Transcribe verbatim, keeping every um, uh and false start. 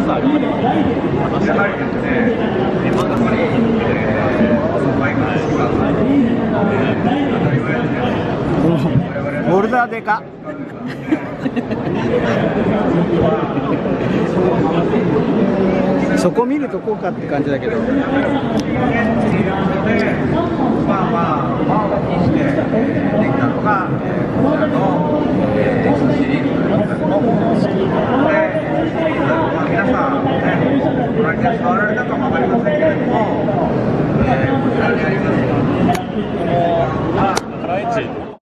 さ、やっぱり話してるんで、今やっぱり、バイクの時間が当たり前で、 ボルダーでかそこ見るとこうかって感じだけど、 まあまあ、まあ、にしてできたのが、こちらのシリーズということで、まあ、皆さん、ね、ご来店座られたかもわかりませんけれども、えー、こちらにあります。